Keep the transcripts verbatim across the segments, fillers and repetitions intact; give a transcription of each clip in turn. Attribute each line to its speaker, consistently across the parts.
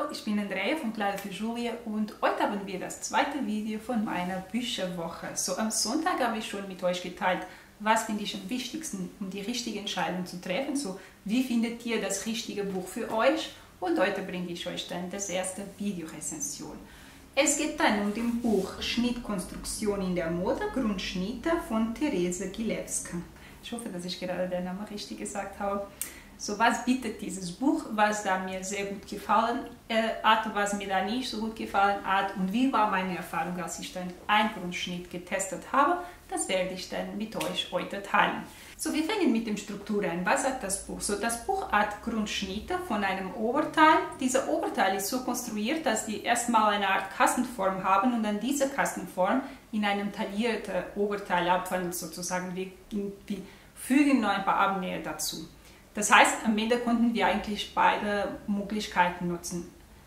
Speaker 1: ich bin Andrea von Kleider für Julia und heute haben wir das zweite Video von meiner Bücherwoche. So am Sonntag habe ich schon mit euch geteilt, was finde ich am wichtigsten, um die richtige Entscheidung zu treffen. So, wie findet ihr das richtige Buch für euch? Und heute bringe ich euch dann das erste Videorezension. Es geht dann um das Buch Schnittkonstruktion in der Mode, Grundschnitte von Therese Gilewska. Ich hoffe, dass ich gerade den Namen richtig gesagt habe. So, was bietet dieses Buch, was da mir sehr gut gefallen äh, hat, was mir da nicht so gut gefallen hat und wie war meine Erfahrung, als ich dann einen Grundschnitt getestet habe, das werde ich dann mit euch heute teilen. So, wir fangen mit der Struktur an. Was hat das Buch? So, das Buch hat Grundschnitte von einem Oberteil. Dieser Oberteil ist so konstruiert, dass die erstmal eine Art Kastenform haben und dann diese Kastenform in einem taillierten Oberteil abwandeln, sozusagen. Wir, wir fügen noch ein paar Abnäher dazu. Das heißt, am Ende konnten wir eigentlich beide Möglichkeiten nutzen.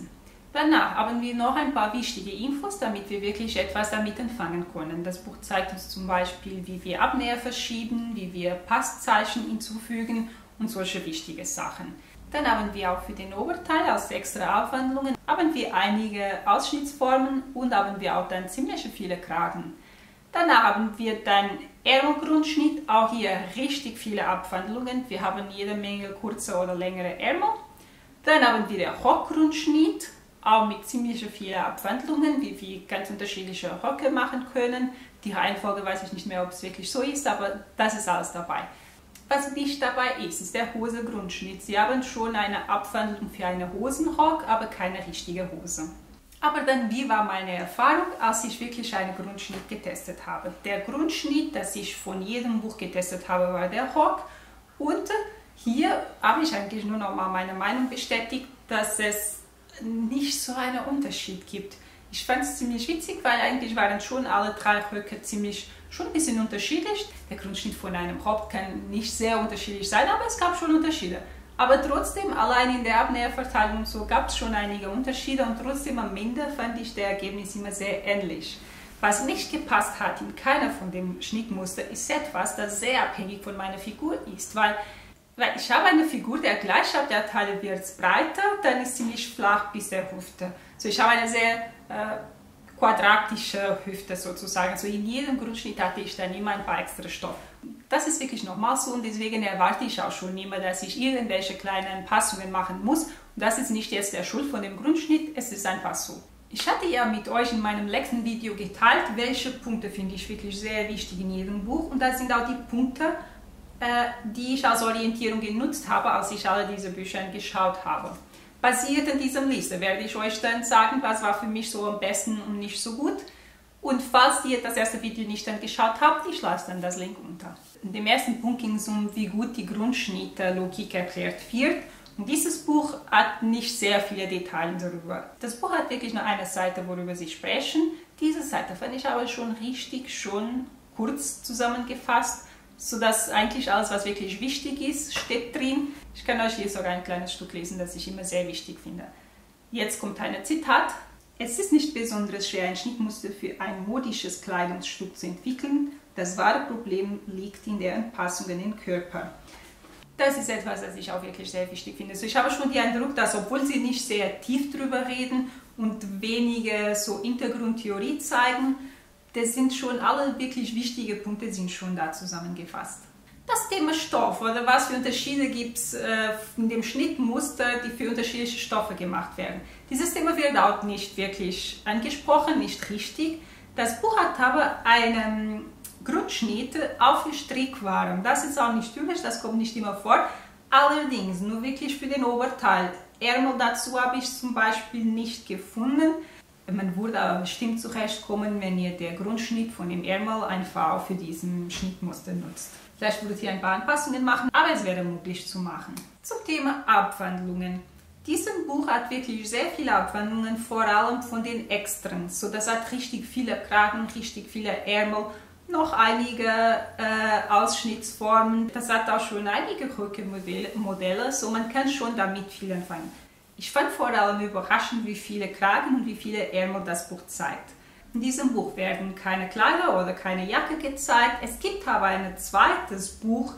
Speaker 1: Danach haben wir noch ein paar wichtige Infos, damit wir wirklich etwas damit anfangen können. Das Buch zeigt uns zum Beispiel, wie wir Abnäher verschieben, wie wir Passzeichen hinzufügen und solche wichtige Sachen. Dann haben wir auch für den Oberteil als extra Abwandlungen haben wir einige Ausschnittsformen und haben wir auch dann ziemlich viele Kragen. Danach haben wir dann Ärmelgrundschnitt, auch hier richtig viele Abwandlungen. Wir haben jede Menge kurze oder längere Ärmel. Dann haben wir den Rockgrundschnitt, auch mit ziemlich vielen Abwandlungen, wie wir ganz unterschiedliche Röcke machen können. Die Reihenfolge weiß ich nicht mehr, ob es wirklich so ist, aber das ist alles dabei. Was nicht dabei ist, ist der Hosengrundschnitt. Sie haben schon eine Abwandlung für einen Hosenrock, aber keine richtige Hose. Aber dann, wie war meine Erfahrung, als ich wirklich einen Grundschnitt getestet habe? Der Grundschnitt, das ich von jedem Buch getestet habe, war der Rock. Und hier habe ich eigentlich nur noch mal meine Meinung bestätigt, dass es nicht so einen Unterschied gibt. Ich fand es ziemlich witzig, weil eigentlich waren schon alle drei Röcke ziemlich, schon ein bisschen unterschiedlich. Der Grundschnitt von einem Rock kann nicht sehr unterschiedlich sein, aber es gab schon Unterschiede. Aber trotzdem, allein in der Abnäherverteilung und so gab es schon einige Unterschiede und trotzdem am Ende fand ich das Ergebnis immer sehr ähnlich. Was nicht gepasst hat in keiner von den Schnittmustern ist etwas, das sehr abhängig von meiner Figur ist, weil, weil ich habe eine Figur, der gleich ab der Taille wird breiter, dann ist ziemlich flach bis der Hüfte. So, ich habe eine sehr äh, quadratische Hüfte sozusagen. So, in jedem Grundschnitt hatte ich dann immer ein paar extra Stoff. Das ist wirklich normal so und deswegen erwarte ich auch schon immer, dass ich irgendwelche kleinen Anpassungen machen muss. Und das ist nicht jetzt der Schuld von dem Grundschnitt, es ist einfach so. Ich hatte ja mit euch in meinem letzten Video geteilt, welche Punkte finde ich wirklich sehr wichtig in jedem Buch. Und das sind auch die Punkte, äh, die ich als Orientierung genutzt habe, als ich alle diese Bücher angeschaut habe. Basiert an dieser Liste werde ich euch dann sagen, was war für mich so am besten und nicht so gut. Und falls ihr das erste Video nicht angeschaut habt, ich lasse dann das Link unter. In dem ersten Punkt ging es um, wie gut die Grundschnittlogik erklärt wird. Und dieses Buch hat nicht sehr viele Details darüber. Das Buch hat wirklich nur eine Seite, worüber sie sprechen. Diese Seite fand ich aber schon richtig, schon kurz zusammengefasst, sodass eigentlich alles, was wirklich wichtig ist, steht drin. Ich kann euch hier sogar ein kleines Stück lesen, das ich immer sehr wichtig finde. Jetzt kommt ein Zitat. Es ist nicht besonders schwer, ein Schnittmuster für ein modisches Kleidungsstück zu entwickeln. Das wahre Problem liegt in der Anpassung an den Körper. Das ist etwas, das ich auch wirklich sehr wichtig finde. Also ich habe schon den Eindruck, dass obwohl sie nicht sehr tief drüber reden und wenige so Hintergrundtheorie zeigen, das sind schon alle wirklich wichtige Punkte sind schon da zusammengefasst. Das Thema Stoff oder was für Unterschiede gibt es äh, in dem Schnittmuster, die für unterschiedliche Stoffe gemacht werden. Dieses Thema wird auch nicht wirklich angesprochen, nicht richtig. Das Buch hat aber einen Grundschnitt auch für Strickwaren. Das ist auch nicht typisch, das kommt nicht immer vor. Allerdings nur wirklich für den Oberteil. Ärmel dazu habe ich zum Beispiel nicht gefunden. Man würde aber bestimmt zurechtkommen, wenn ihr den Grundschnitt von dem Ärmel einfach auch für diesen Schnittmuster nutzt. Vielleicht würdet ihr ein paar Anpassungen machen, aber es wäre möglich zu machen. Zum Thema Abwandlungen. Dieses Buch hat wirklich sehr viele Abwandlungen, vor allem von den Extren. So, das hat richtig viele Kragen, richtig viele Ärmel, noch einige äh, Ausschnittsformen. Das hat auch schon einige Röcke-Modelle, so man kann schon damit viel anfangen. Ich fand vor allem überraschend, wie viele Kragen und wie viele Ärmel das Buch zeigt. In diesem Buch werden keine Kleider oder keine Jacke gezeigt. Es gibt aber ein zweites Buch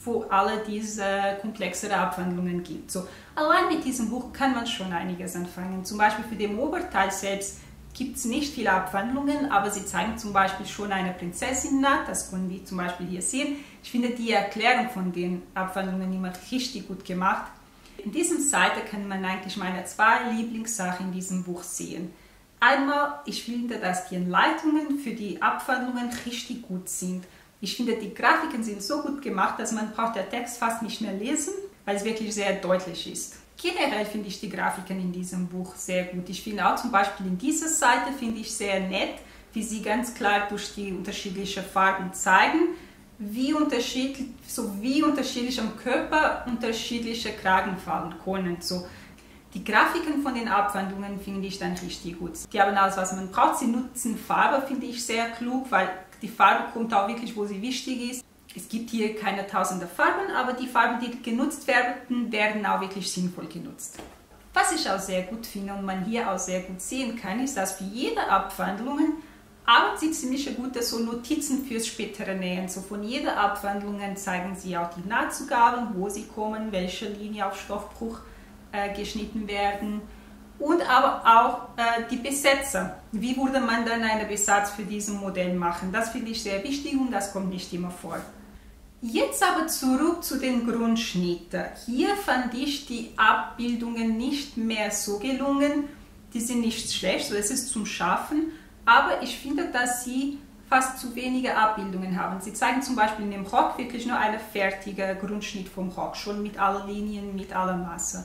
Speaker 1: wo alle diese komplexere Abwandlungen gibt. So, allein mit diesem Buch kann man schon einiges anfangen. Zum Beispiel für den Oberteil selbst gibt es nicht viele Abwandlungen, aber sie zeigen zum Beispiel schon eine Prinzessin nach, das können wir zum Beispiel hier sehen. Ich finde die Erklärung von den Abwandlungen immer richtig gut gemacht. In dieser Seite kann man eigentlich meine zwei Lieblingssachen in diesem Buch sehen. Einmal, ich finde, dass die Anleitungen für die Abwandlungen richtig gut sind. Ich finde, die Grafiken sind so gut gemacht, dass man braucht den Text fast nicht mehr lesen, weil es wirklich sehr deutlich ist. Generell finde ich die Grafiken in diesem Buch sehr gut. Ich finde auch zum Beispiel in dieser Seite finde ich sehr nett, wie sie ganz klar durch die unterschiedlichen Farben zeigen, wie unterschiedlich, so wie unterschiedlich am Körper unterschiedliche Kragen fallen können. So, die Grafiken von den Abwandlungen finde ich dann richtig gut. Die haben alles, was man braucht. Sie nutzen Farbe, finde ich sehr klug, weil die Farbe kommt auch wirklich, wo sie wichtig ist. Es gibt hier keine tausende Farben, aber die Farben, die genutzt werden, werden auch wirklich sinnvoll genutzt. Was ich auch sehr gut finde und man hier auch sehr gut sehen kann, ist, dass für jede Abwandlung haben sie ziemlich gute so Notizen fürs spätere Nähen. So von jeder Abwandlung zeigen sie auch die Nahtzugaben, wo sie kommen, welche Linie auf Stoffbruch äh, geschnitten werden. Und aber auch äh, die Besetzer. Wie würde man dann einen Besatz für dieses Modell machen? Das finde ich sehr wichtig und das kommt nicht immer vor. Jetzt aber zurück zu den Grundschnitten. Hier fand ich die Abbildungen nicht mehr so gelungen. Die sind nicht schlecht, so es ist zum Schaffen, aber ich finde, dass sie fast zu wenige Abbildungen haben. Sie zeigen zum Beispiel in dem Rock wirklich nur einen fertigen Grundschnitt vom Rock, schon mit allen Linien, mit aller Masse.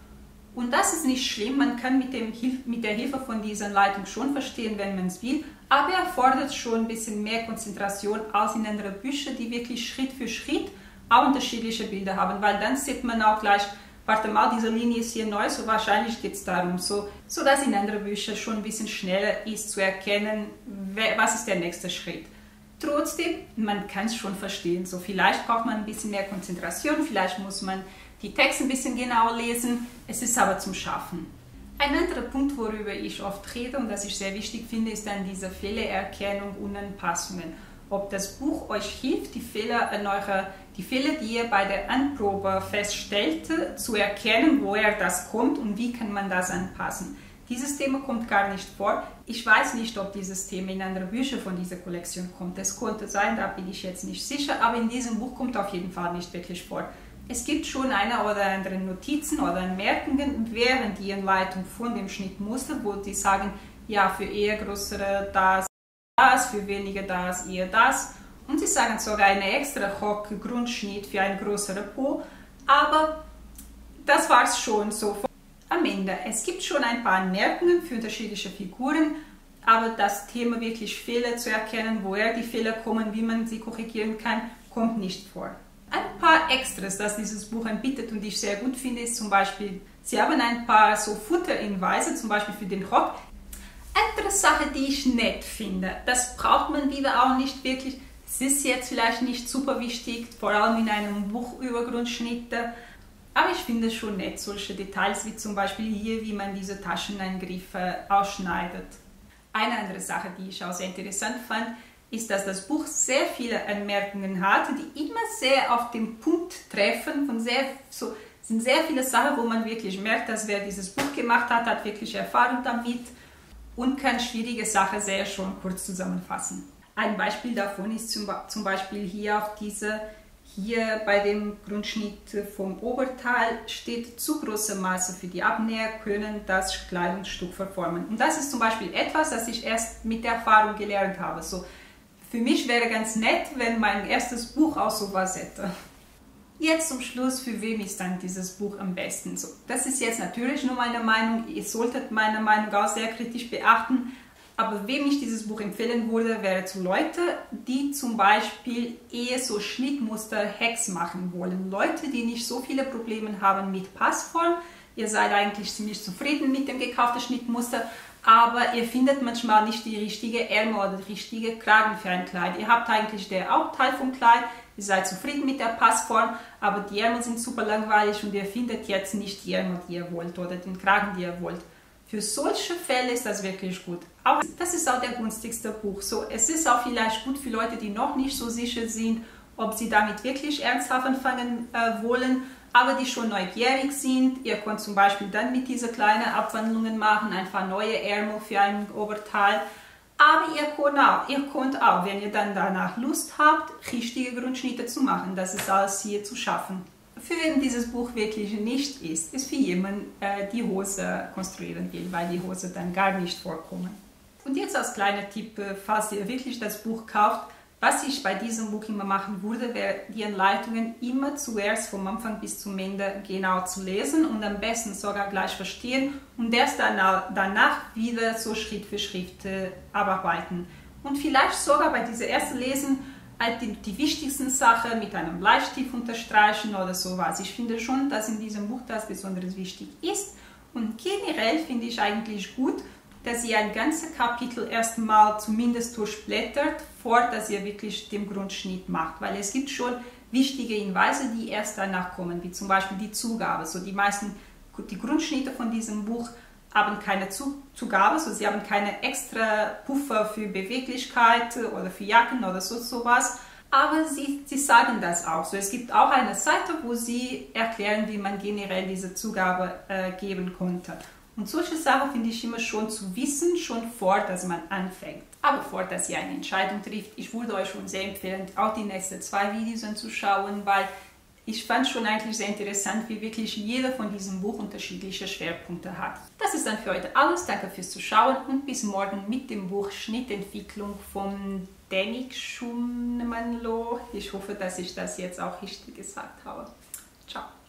Speaker 1: Und das ist nicht schlimm, man kann mit, dem, mit der Hilfe von dieser Anleitung schon verstehen, wenn man es will, aber er fordert schon ein bisschen mehr Konzentration als in anderen Büchern, die wirklich Schritt für Schritt auch unterschiedliche Bilder haben, weil dann sieht man auch gleich, warte mal, diese Linie ist hier neu, so wahrscheinlich geht es darum, so, so dass in anderen Büchern schon ein bisschen schneller ist zu erkennen, was ist der nächste Schritt. Trotzdem, man kann es schon verstehen, so vielleicht braucht man ein bisschen mehr Konzentration, vielleicht muss man die Texte ein bisschen genauer lesen, es ist aber zum Schaffen. Ein anderer Punkt, worüber ich oft rede und das ich sehr wichtig finde, ist dann diese Fehlererkennung und Anpassungen. Ob das Buch euch hilft, die Fehler, an eure, die Fehler, die ihr bei der Anprobe feststellt, zu erkennen, woher das kommt und wie kann man das anpassen. Dieses Thema kommt gar nicht vor. Ich weiß nicht, ob dieses Thema in anderen Büchern von dieser Kollektion kommt. Es könnte sein, da bin ich jetzt nicht sicher, aber in diesem Buch kommt auf jeden Fall nicht wirklich vor. Es gibt schon eine oder andere Notizen oder Anmerkungen während die Anleitung von dem Schnittmuster, wo die sagen, ja, für eher größere das, das, für weniger das, eher das. Und sie sagen sogar einen extra Rock-Grundschnitt für einen größeren Po, aber das war es schon so. Am Ende, es gibt schon ein paar Anmerkungen für unterschiedliche Figuren, aber das Thema wirklich Fehler zu erkennen, woher die Fehler kommen, wie man sie korrigieren kann, kommt nicht vor. Ein paar Extras, das dieses Buch anbietet und ich sehr gut finde, ist zum Beispiel, sie haben ein paar so Futterhinweise, zum Beispiel für den Rock. Andere Sache, die ich nett finde, das braucht man wieder auch nicht wirklich, es ist jetzt vielleicht nicht super wichtig, vor allem in einem Buch über Grundschnitte, aber ich finde es schon nett, solche Details wie zum Beispiel hier, wie man diese Tascheneingriffe ausschneidet. Eine andere Sache, die ich auch sehr interessant fand, ist, dass das Buch sehr viele Anmerkungen hat, die immer sehr auf den Punkt treffen. Von sehr, so, sind sehr viele Sachen, wo man wirklich merkt, dass wer dieses Buch gemacht hat, hat wirklich Erfahrung damit und kann schwierige Sachen sehr schon kurz zusammenfassen. Ein Beispiel davon ist zum, zum Beispiel hier auf diese, hier bei dem Grundschnitt vom Oberteil steht, zu große Maße für die Abnäher können das Kleidungsstück verformen. Und das ist zum Beispiel etwas, das ich erst mit der Erfahrung gelernt habe. So, für mich wäre ganz nett, wenn mein erstes Buch auch sowas hätte. Jetzt zum Schluss, für wem ist dann dieses Buch am besten? So, das ist jetzt natürlich nur meine Meinung, ihr solltet meine Meinung auch sehr kritisch beachten, aber wem ich dieses Buch empfehlen würde, wäre zu Leute, die zum Beispiel eher so Schnittmuster-Hacks machen wollen. Leute, die nicht so viele Probleme haben mit Passform, ihr seid eigentlich ziemlich zufrieden mit dem gekauften Schnittmuster, aber ihr findet manchmal nicht die richtige Ärmel oder die richtige Kragen für ein Kleid. Ihr habt eigentlich den Hauptteil vom Kleid, ihr seid zufrieden mit der Passform, aber die Ärmel sind super langweilig und ihr findet jetzt nicht die Ärmel, die ihr wollt oder den Kragen, die ihr wollt. Für solche Fälle ist das wirklich gut. Auch das ist auch der günstigste Buch. So, es ist auch vielleicht gut für Leute, die noch nicht so sicher sind, ob sie damit wirklich ernsthaft anfangen äh, wollen, aber die schon neugierig sind. Ihr könnt zum Beispiel dann mit diesen kleinen Abwandlungen machen, einfach neue Ärmel für ein Oberteil. Aber ihr könnt, auch, ihr könnt auch, wenn ihr dann danach Lust habt, richtige Grundschnitte zu machen. Das ist alles hier zu schaffen. Für wen dieses Buch wirklich nicht ist, ist für jemanden, äh, die Hose konstruieren will, weil die Hose dann gar nicht vorkommen. Und jetzt als kleiner Tipp, falls ihr wirklich das Buch kauft, was ich bei diesem Buch immer machen würde, wäre die Anleitungen immer zuerst vom Anfang bis zum Ende genau zu lesen und am besten sogar gleich verstehen und erst danach, danach wieder so Schritt für Schritt äh, abarbeiten. Und vielleicht sogar bei diesem ersten Lesen halt die, die wichtigsten Sachen mit einem Bleistift unterstreichen oder sowas. Ich finde schon, dass in diesem Buch das besonders wichtig ist und generell finde ich eigentlich gut, dass ihr ein ganzes Kapitel erstmal zumindest durchblättert, vor dass ihr wirklich den Grundschnitt macht. Weil es gibt schon wichtige Hinweise, die erst danach kommen, wie zum Beispiel die Zugabe. So die meisten, die Grundschnitte von diesem Buch haben keine Zugabe, so sie haben keine extra Puffer für Beweglichkeit oder für Jacken oder so sowas. Aber sie, sie sagen das auch. So, es gibt auch eine Seite, wo sie erklären, wie man generell diese Zugabe äh, geben konnte. Und solche Sachen finde ich immer schon zu wissen, schon vor, dass man anfängt. Aber vor, dass ihr eine Entscheidung trifft, ich würde euch schon sehr empfehlen, auch die nächsten zwei Videos anzuschauen, weil ich fand schon eigentlich sehr interessant, wie wirklich jeder von diesem Buch unterschiedliche Schwerpunkte hat. Das ist dann für heute alles. Danke fürs Zuschauen und bis morgen mit dem Buch Schnittentwicklung von Danik Schumannlo. Ich hoffe, dass ich das jetzt auch richtig gesagt habe. Ciao.